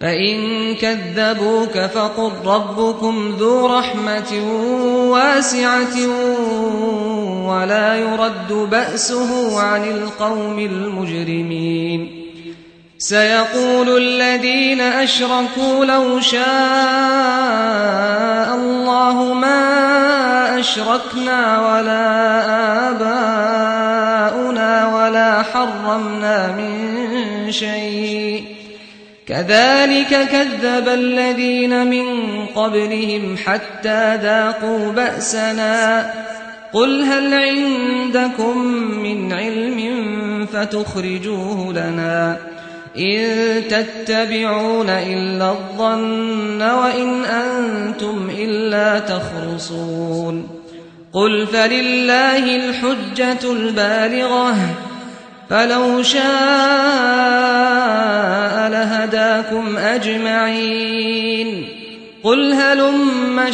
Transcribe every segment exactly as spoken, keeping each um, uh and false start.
فإن كذبوك فقل ربكم ذو رحمة واسعة ولا يرد بأسه عن القوم المجرمين. سيقول الذين أشركوا لو شاء الله ما أشركنا ولا آباؤنا ولا حرمنا من شيء كذلك كذب الذين من قبلهم حتى ذاقوا بأسنا قل هل عندكم من علم فتخرجوه لنا إن تتبعون إلا الظن وإن أنتم إلا تخرصون. قل فلله الحجة البالغة فلو شاء لهداكم أجمعين. قل هلم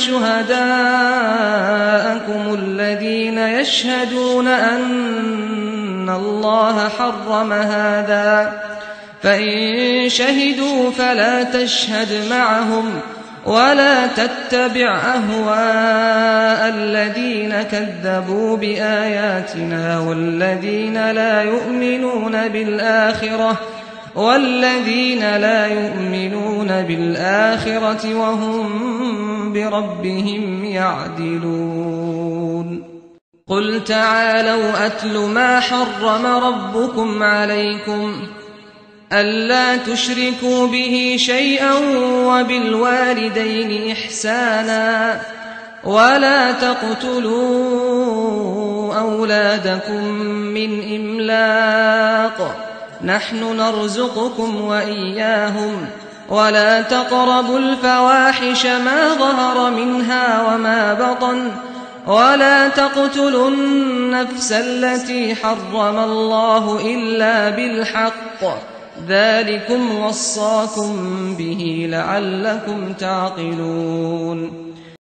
شهداءكم الذين يشهدون أن الله حرم هذا فإن شهدوا فلا تشهد معهم ولا تتبع أهواء الذين كذبوا بآياتنا والذين لا يؤمنون بالآخرة والذين لا يؤمنون بالآخرة وهم بربهم يعدلون. قل تعالوا أتل ما حرم ربكم عليكم ألا تشركوا به شيئا وبالوالدين إحسانا ولا تقتلوا أولادكم من إملاق نحن نرزقكم وإياهم ولا تقربوا الفواحش ما ظهر منها وما بطن ولا تقتلوا النفس التي حرم الله إلا بالحق ذلكم وصاكم به لعلكم تعقلون.